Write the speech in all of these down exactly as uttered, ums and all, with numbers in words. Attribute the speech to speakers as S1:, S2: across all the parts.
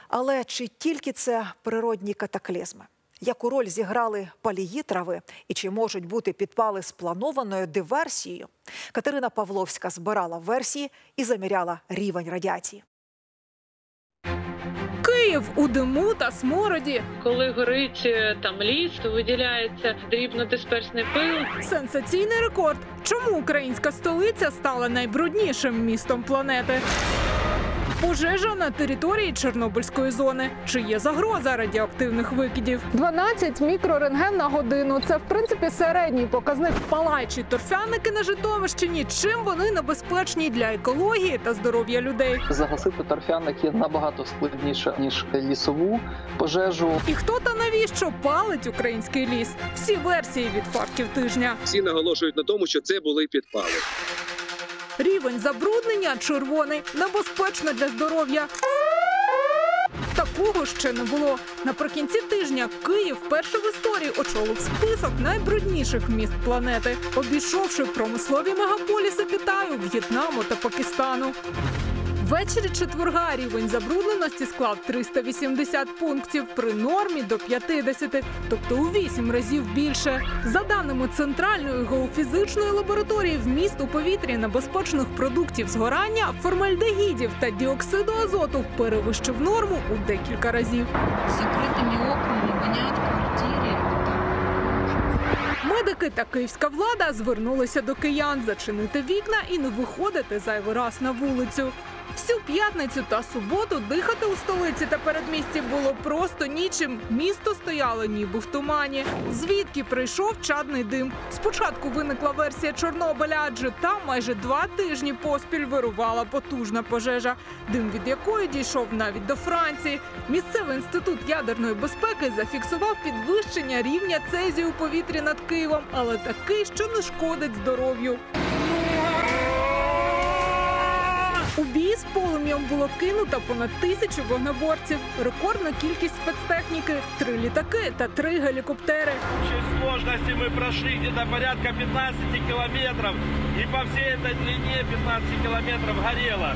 S1: Але чи тільки це природні катаклізми? Яку роль зіграли палії трави і чи можуть бути підпали спланованою диверсією? Катерина Павловська збирала версії і заміряла рівень радіації.
S2: Київ у диму та смороді.
S3: Коли горить там ліс, то виділяється дрібнодисперсний пил.
S2: Сенсаційний рекорд. Чому українська столиця стала найбруднішим містом планети? Пожежа на території Чорнобильської зони. Чи є загроза радіоактивних викидів? дванадцять мікрорентген на годину. Це, в принципі, середній показник. Палаючі торфяники на Житомирщині. Чим вони небезпечні для екології та здоров'я людей?
S4: Загасити торфяник є набагато складніше, ніж лісову пожежу.
S2: І хто та навіщо палить український ліс? Всі версії від фактів тижня.
S5: Всі наголошують на тому, що це були підпали.
S2: Рівень забруднення червоний, небезпечно для здоров'я. Такого ще не було. Наприкінці тижня Київ вперше в історії очолив список найбрудніших міст планети, обійшовши промислові мегаполіси Китаю, В'єтнаму та Пакистану. Ввечері четверга рівень забрудненості склав триста вісімдесят пунктів при нормі до п'ятдесят, тобто у вісім разів більше. За даними Центральної геофізичної лабораторії, вміст у повітрі небезпечних продуктів згорання, формальдегідів та діоксиду азоту перевищив норму у декілька разів.
S6: З закритими окнами вонять в квартирі.
S2: Медики та київська влада звернулися до киян зачинити вікна і не виходити зайвий раз на вулицю. Всю п'ятницю та суботу дихати у столиці та передмісті було просто нічим. Місто стояло ніби в тумані. Звідки прийшов чадний дим? Спочатку виникла версія Чорнобиля, адже там майже два тижні поспіль вирувала потужна пожежа, дим від якої дійшов навіть до Франції. Місцевий інститут ядерної безпеки зафіксував підвищення рівня цезію у повітрі над Києвом, але такий, що не шкодить здоров'ю. У бій з полум'ям було кинуто понад тисячу вогнеборців. Рекордна кількість спецтехніки – три літаки та три гелікоптери.
S7: В общей сложности мы прошли где-то порядка пятнадцати километров, и по всей этой длине пятнадцати километров горело.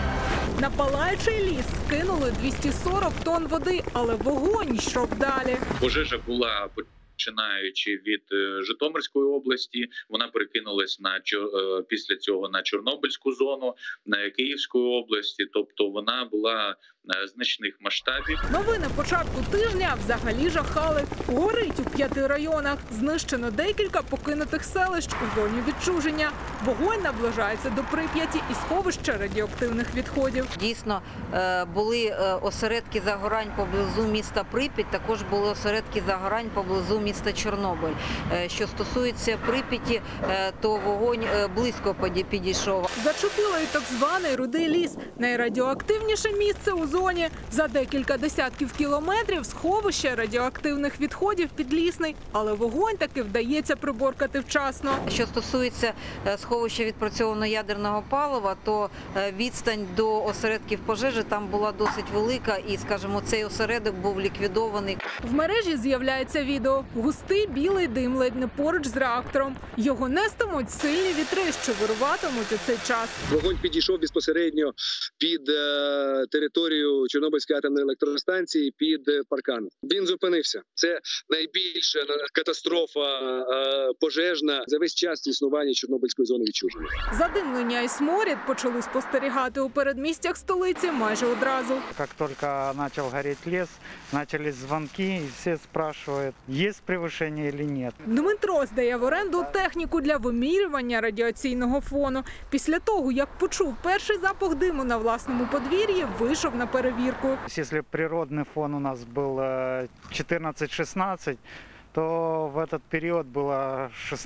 S2: На палаючий ліс скинули двісті сорок тонн води, але вогонь йшов далі.
S8: Пожежа була починаючи від Житомирської області, вона перекинулась на після цього на Чорнобильську зону, на Київську області, тобто вона була значних масштабів.
S2: Новини початку тижня взагалі жахали. Горить у п'яти районах. Знищено декілька покинутих селищ у зоні відчуження. Вогонь наближається до Прип'яті і сховища радіоактивних відходів.
S9: Дійсно, були осередки загорань поблизу міста Прип'ять, також були осередки загорань поблизу міста Чорнобиль. Що стосується Прип'яті, то вогонь близько підійшов.
S2: Зачепило і так званий Рудий ліс. Найрадіоактивніше місце у зоні. За декілька десятків кілометрів сховище радіоактивних відходів Підлісний. Але вогонь таки вдається приборкати вчасно.
S9: Що стосується сховища відпрацьованого ядерного палива, то відстань до осередків пожежі там була досить велика і, скажімо, цей осередок був ліквідований.
S2: В мережі з'являється відео. Густий білий дим ледь не поруч з реактором. Його нестимуть сильні вітри, що вируватимуть у цей час.
S5: Вогонь підійшов безпосередньо під е, територію Чорнобильської атомної електростанції, під паркан. Він зупинився. Це найбільша катастрофа е, пожежна за весь час існування Чорнобильської зони відчуження.
S2: Задимлення і сморід почали спостерігати у передмістях столиці майже одразу.
S10: Як тільки почав горіти ліс, почались дзвонки, і всі спрашують, є перевищення чи ні.
S2: Дмитро здає в оренду техніку для вимірювання радіаційного фону. Після того, як почув перший запах диму на власному подвір'ї, вийшов на перевірку.
S10: Якщо природний фон у нас був чотирнадцять-шістнадцять, то в этот период было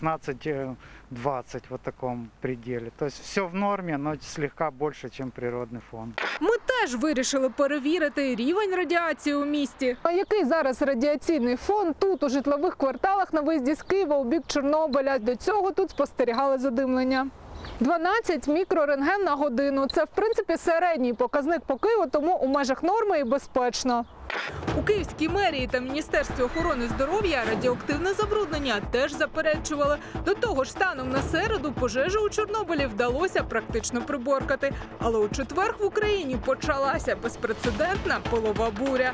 S10: шестнадцать-двадцать в таком пределе. То есть все в норме, но слегка больше, чем природный фон.
S2: Ми теж вирішили перевірити рівень радіації у місті. А який зараз радіаційний фон тут, у житлових кварталах на виїзді з Києва у бік Чорнобиля? До цього тут спостерігали задимлення. дванадцять мікрорентген на годину – це, в принципі, середній показник по Києву, тому у межах норми і безпечно. У Київській мерії та Міністерстві охорони здоров'я радіоактивне забруднення теж заперечували. До того ж, станом на середу пожежу у Чорнобилі вдалося практично приборкати. Але у четвер в Україні почалася безпрецедентна пилова буря.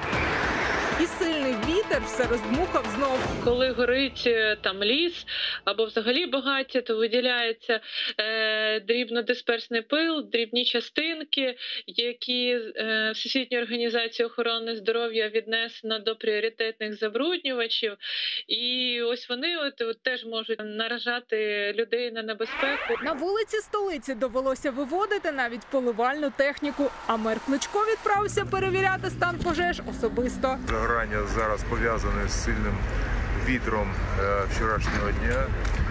S2: І сильний вітер все роздмухав знов.
S3: Коли горить там ліс або взагалі багаття, то виділяється е, дрібнодисперсний пил, дрібні частинки, які е, Всесвітньою організацією охорони здоров'я віднесено до пріоритетних забруднювачів. І ось вони от, от, теж можуть наражати людей на небезпеку.
S2: На вулиці столиці довелося виводити навіть поливальну техніку, а мер Кличко відправився перевіряти стан пожеж особисто.
S11: Загорання зараз пов'язане з сильним вітром вчорашнього дня.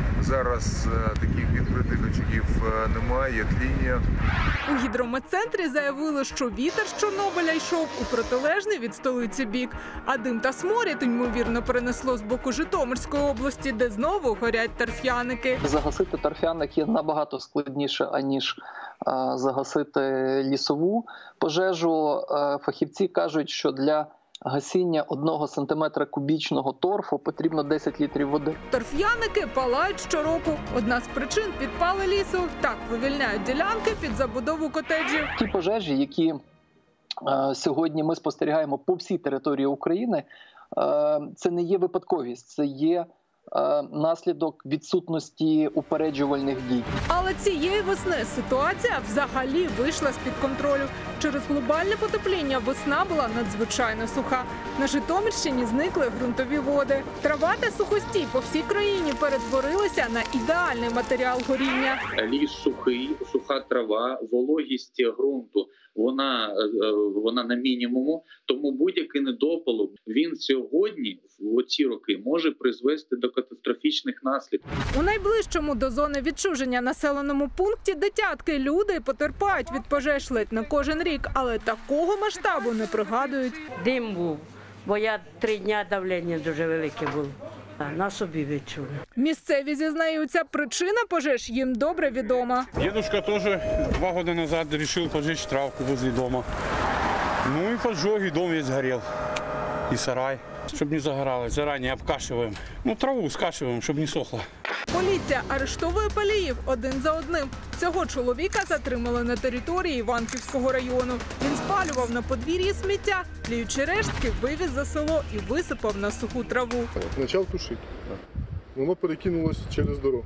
S11: Зараз таких відкритих очагів немає, є тління.
S2: У гідрометцентрі заявили, що вітер з Чорнобиля йшов у протилежний від столиці бік. А дим та сморід, ймовірно, принесло з боку Житомирської області, де знову горять торф'яники.
S4: Загасити торф'яники набагато складніше, аніж загасити лісову пожежу. Фахівці кажуть, що для гасіння одного сантиметра кубічного торфу потрібно десять літрів води.
S2: Торф'яники палають щороку. Одна з причин – підпали лісу. Так вивільняють ділянки під забудову котеджів.
S4: Ті пожежі, які е, сьогодні ми спостерігаємо по всій території України, е, це не є випадковість, це є е, наслідок відсутності упереджувальних дій.
S2: Але цієї весни ситуація взагалі вийшла з-під контролю. Через глобальне потепління весна була надзвичайно суха. На Житомирщині зникли ґрунтові води. Трава та сухостій по всій країні перетворилися на ідеальний матеріал горіння.
S8: Ліс сухий, суха трава, вологість ґрунту, вона, вона на мінімуму, тому будь-який недопалок, він сьогодні, в оці роки, може призвести до катастрофічних наслідків.
S2: У найближчому до зони відчуження населеному пункті дитятки, люди потерпають від пожеж ледь на кожен рік, але такого масштабу не пригадують.
S12: Дим був, бо я три дні давлення дуже велике було. На собі відчули.
S2: Місцеві зізнаються, причина пожеж їм добре відома.
S13: Дедушка теж два роки назад вирішив пожечь травку возле дома. Ну і поджог, і дом весь згорів, і сарай. Щоб не загорали, зарані обкашиваємо. Ну, траву скашиваємо, щоб не сохла.
S2: Поліція арештовує паліїв один за одним. Цього чоловіка затримали на території Іванківського району. Він спалював на подвір'ї сміття, тліючи рештки вивіз за село і висипав на суху траву.
S14: Почав тушити. Воно перекинулось через дорогу.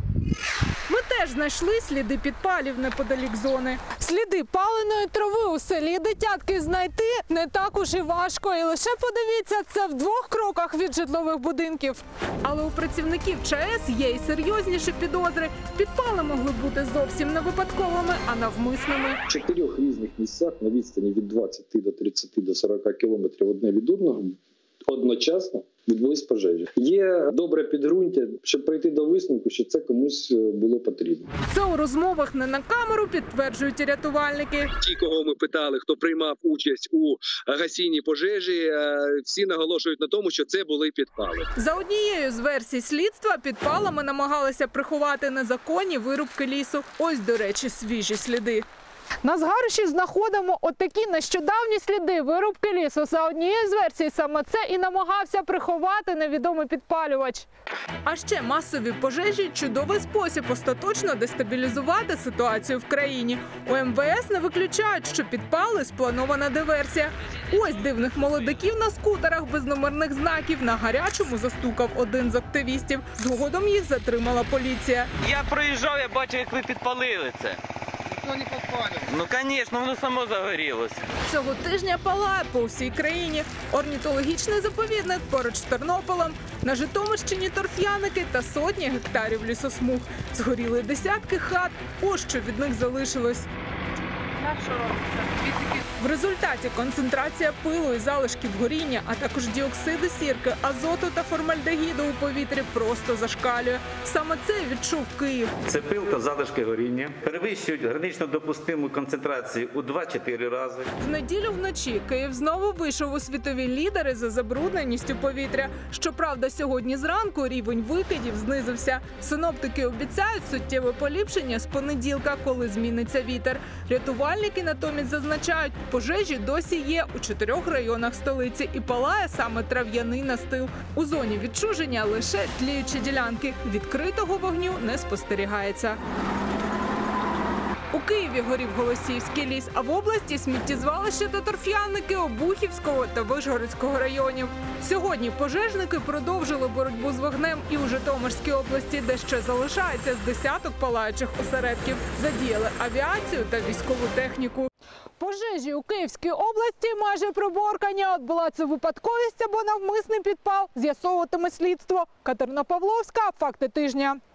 S2: Ми теж знайшли сліди підпалів неподалік зони. Сліди паленої трави у селі Дитятки знайти не так уж і важко. І лише подивіться, це в двох кроках від житлових будинків. Але у працівників ЧАЕС є і серйозніші підозри. Підпали могли бути зовсім не випадковими, а навмисними.
S15: В чотирьох різних місцях на відстані від двадцяти до тридцяти до сорока кілометрів одне від одного одночасно відбулись пожежі. Є добре підґрунтя, щоб прийти до висновку, що це комусь було потрібно.
S2: Це у розмовах не на камеру підтверджують і рятувальники.
S5: Ті, кого ми питали, хто приймав участь у гасінні пожежі, всі наголошують на тому, що це були підпали.
S2: За однією з версій слідства, підпалами намагалися приховати незаконні вирубки лісу. Ось, до речі, свіжі сліди. На згарищі знаходимо отакі нещодавні сліди вирубки лісу. За однією з версій, саме це і намагався приховати невідомий підпалювач. А ще масові пожежі – чудовий спосіб остаточно дестабілізувати ситуацію в країні. У ем ве ес не виключають, що підпали – спланована диверсія. Ось дивних молодиків на скутерах без номерних знаків на гарячому застукав один з активістів. Згодом їх затримала поліція.
S16: Я проїжджав, я бачив, як ви підпалили це. Ну, не підпалює. Ну, звісно, воно само загорілося.
S2: Цього тижня палає по всій країні. Орнітологічний заповідник поруч з Тернополем. На Житомирщині торф'яники та сотні гектарів лісосмуг. Згоріли десятки хат. Ось що від них залишилось. В результаті концентрація пилу і залишків горіння, а також діоксиду сірки, азоту та формальдегіду у повітрі просто зашкалює. Саме це відчув Київ.
S17: Це пил та залишки горіння перевищують гранично допустиму концентрацію у два-чотири рази.
S2: В неділю вночі Київ знову вийшов у світові лідери за забрудненістю повітря. Щоправда, сьогодні зранку рівень викидів знизився. Синоптики обіцяють суттєве поліпшення з понеділка, коли зміниться вітер. Рятувальники Рятувальники натомість зазначають, пожежі досі є у чотирьох районах столиці і палає саме трав'яний настил. У зоні відчуження лише тліючі ділянки. Відкритого вогню не спостерігається. У Києві горів Голосіївський ліс, а в області – сміттєзвалище та торф'яники Обухівського та Вишгородського районів. Сьогодні пожежники продовжили боротьбу з вогнем і у Житомирській області, де ще залишається з десяток палаючих осередків. Задіяли авіацію та військову техніку. Пожежі у Київській області майже приборкані. От була це випадковість або навмисний підпал, з'ясовуватиме слідство. Катерина Павловська, «Факти тижня».